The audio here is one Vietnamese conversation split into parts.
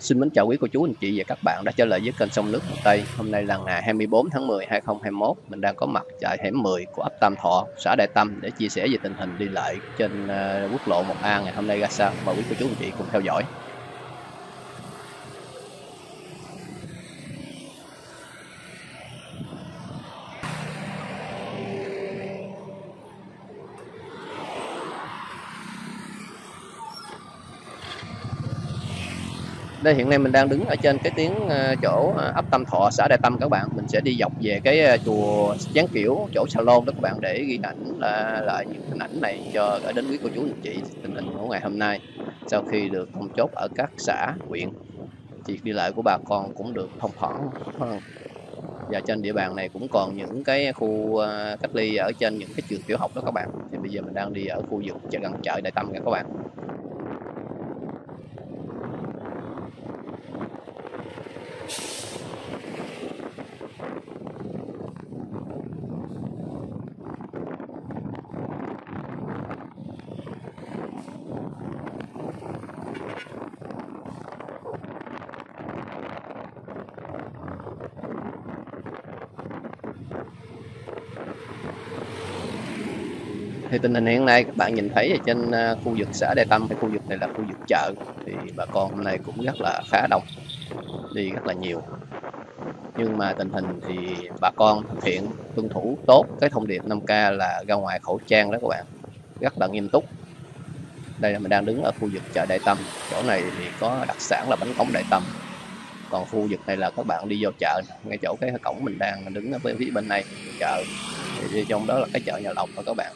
Xin mến chào quý cô chú anh chị và các bạn đã trở lại với kênh Sông Nước Hồ Tây. Hôm nay là ngày 24 tháng 10 2021. Mình đang có mặt tại hẻm 10 của ấp Tam Thọ, xã Đại Tâm để chia sẻ về tình hình đi lại trên quốc lộ 1A ngày hôm nay ra sao. Mời quý cô chú anh chị cùng theo dõi. Đây hiện nay mình đang đứng ở trên cái chỗ ấp Tam Thọ, xã Đại Tâm các bạn. Mình sẽ đi dọc về cái chùa Giáng Kiểu, chỗ salon đó các bạn, để ghi ảnh lại những hình ảnh này cho gửi đến quý cô chú anh chị tình hình của ngày hôm nay. Sau khi được thông chốt ở các xã, huyện, việc đi lại của bà con cũng được thông thoáng hơn. Và trên địa bàn này cũng còn những cái khu cách ly ở trên những cái trường tiểu học đó các bạn. Thì bây giờ mình đang đi ở khu vực gần chợ Đại Tâm nha các bạn. Thì tình hình hiện nay các bạn nhìn thấy ở trên khu vực xã Đại Tâm, hay khu vực này là khu vực chợ, thì bà con hôm nay cũng rất là khá đông, đi rất là nhiều. Nhưng mà tình hình thì bà con thực hiện tuân thủ tốt cái thông điệp 5K là ra ngoài khẩu trang đó các bạn, rất là nghiêm túc. Đây là mình đang đứng ở khu vực chợ Đại Tâm, chỗ này thì có đặc sản là bánh cống Đại Tâm. Còn khu vực này là các bạn đi vô chợ, ngay chỗ cái cổng mình đang đứng ở phía bên này chợ, thì đi trong đó là cái chợ Nhà Lộc đó các bạn.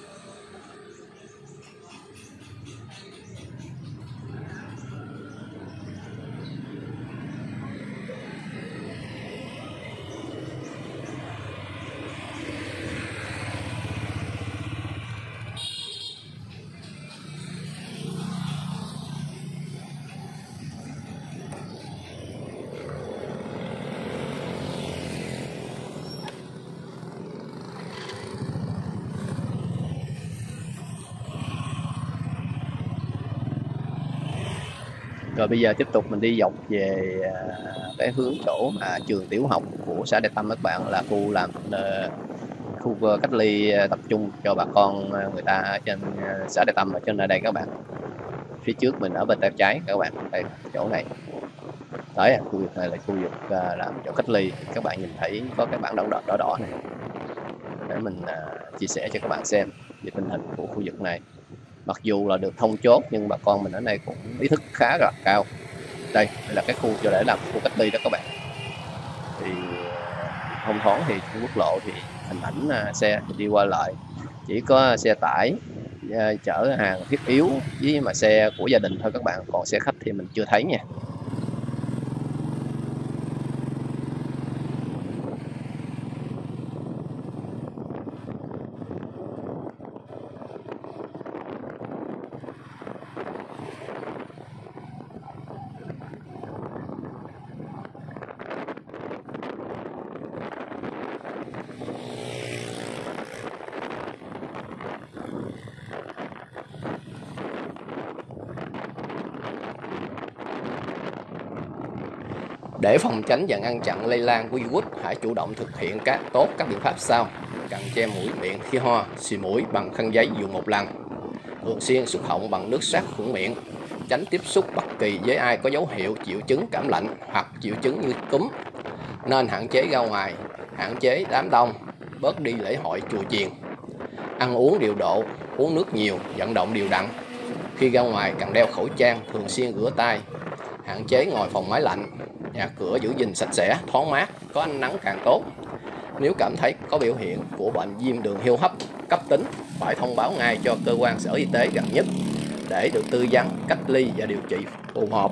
Rồi bây giờ tiếp tục mình đi dọc về cái hướng chỗ mà trường tiểu học của xã Đại Tâm các bạn, là khu cách ly tập trung cho bà con người ta ở trên xã Đại Tâm ở trên đây các bạn. Phía trước mình ở bên tay trái các bạn, đây chỗ này. Đấy, khu vực này là khu vực làm chỗ cách ly. Các bạn nhìn thấy có cái bảng đỏ đỏ này để mình chia sẻ cho các bạn xem về tình hình của khu vực này. Mặc dù là được thông chốt nhưng bà con mình ở đây cũng ý thức khá là cao. Đây là cái khu cho để làm khu cách ly đó các bạn. Thì thông thoáng thì quốc lộ thì hình ảnh xe thì đi qua lại, chỉ có xe tải chở hàng thiết yếu với mà xe của gia đình thôi các bạn, còn xe khách thì mình chưa thấy nha. Để phòng tránh và ngăn chặn lây lan của virus, hãy chủ động thực hiện tốt các biện pháp sau: cần che mũi miệng khi ho, xì mũi bằng khăn giấy dùng một lần, thường xuyên xúc họng bằng nước sát khuẩn miệng, tránh tiếp xúc bất kỳ với ai có dấu hiệu triệu chứng cảm lạnh hoặc triệu chứng như cúm. Nên hạn chế ra ngoài, hạn chế đám đông, bớt đi lễ hội chùa chiền. Ăn uống điều độ, uống nước nhiều, vận động đều đặn. Khi ra ngoài cần đeo khẩu trang, thường xuyên rửa tay, hạn chế ngồi phòng máy lạnh. Nhà cửa giữ gìn sạch sẽ, thoáng mát, có ánh nắng càng tốt. Nếu cảm thấy có biểu hiện của bệnh viêm đường hô hấp cấp tính, phải thông báo ngay cho cơ quan sở y tế gần nhất để được tư vấn, cách ly và điều trị phù hợp.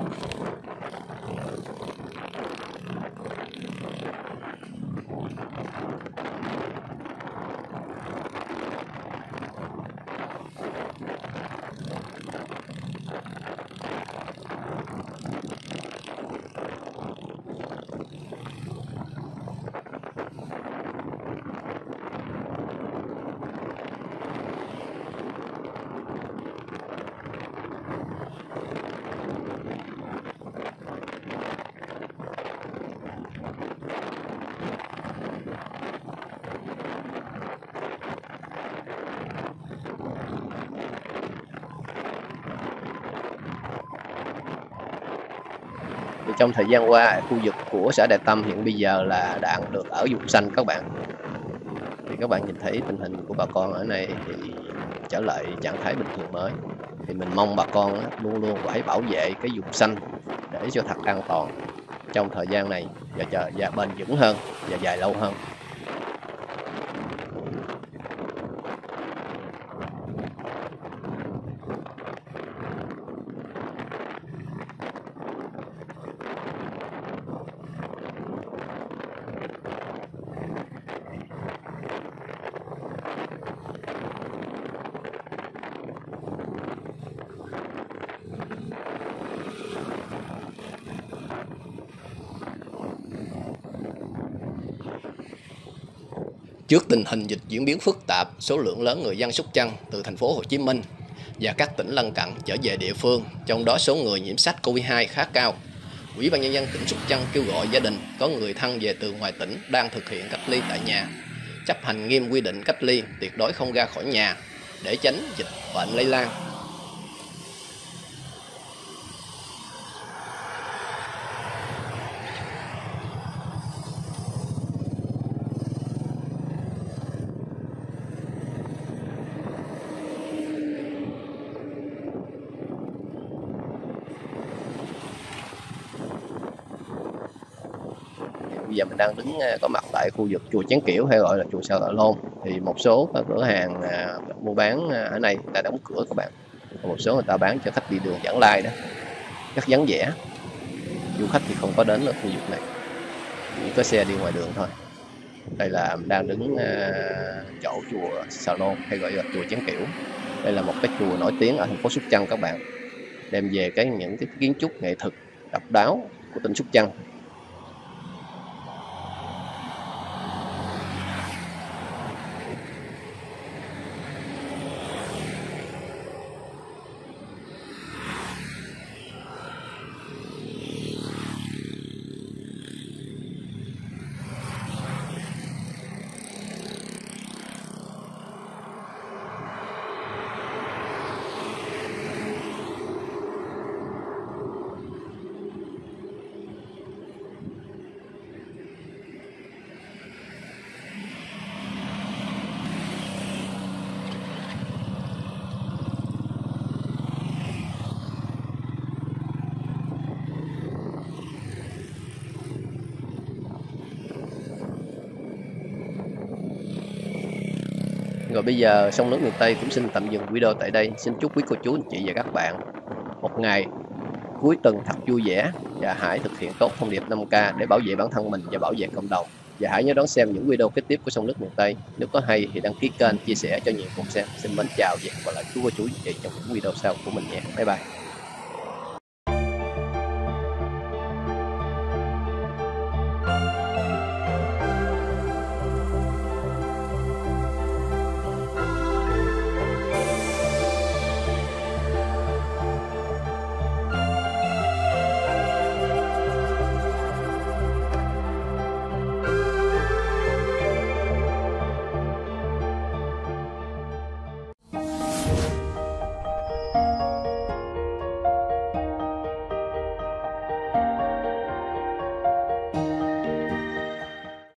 Thì trong thời gian qua, khu vực của xã Đại Tâm hiện bây giờ là đang được ở vùng xanh các bạn. Thì các bạn nhìn thấy tình hình của bà con ở này thì trở lại trạng thái bình thường mới. Thì mình mong bà con luôn luôn phải bảo vệ cái vùng xanh để cho thật an toàn trong thời gian này và bền vững hơn và dài lâu hơn. Trước tình hình dịch diễn biến phức tạp, số lượng lớn người dân Sóc Trăng từ thành phố Hồ Chí Minh và các tỉnh lân cận trở về địa phương, trong đó số người nhiễm SARS-CoV-2 khá cao. Ủy ban nhân dân tỉnh Sóc Trăng kêu gọi gia đình có người thân về từ ngoài tỉnh đang thực hiện cách ly tại nhà, chấp hành nghiêm quy định cách ly, tuyệt đối không ra khỏi nhà để tránh dịch bệnh lây lan. Bây giờ mình đang đứng có mặt tại khu vực chùa Chén Kiểu hay gọi là chùa Sa Lôn. Thì một số cửa hàng mua bán ở này đã đóng cửa các bạn. Một số người ta bán cho khách đi đường vãng lai đó, rất vắng vẻ. Du khách thì không có đến ở khu vực này, chỉ có xe đi ngoài đường thôi. Đây là mình đang đứng chỗ chùa Sa Lôn hay gọi là chùa Chén Kiểu. Đây là một cái chùa nổi tiếng ở thành phố Sóc Trăng các bạn, đem về những cái kiến trúc nghệ thuật độc đáo của tỉnh Sóc Trăng. Rồi bây giờ Sông Nước Miền Tây cũng xin tạm dừng video tại đây. Xin chúc quý cô chú, anh chị và các bạn một ngày cuối tuần thật vui vẻ, và hãy thực hiện tốt thông điệp 5K để bảo vệ bản thân mình và bảo vệ cộng đồng. Và hãy nhớ đón xem những video kế tiếp của Sông Nước Miền Tây. Nếu có hay thì đăng ký kênh, chia sẻ cho nhiều cùng xem. Xin mến chào và hẹn gặp lại quý cô chú anh chị trong những video sau của mình nhé. Bye bye.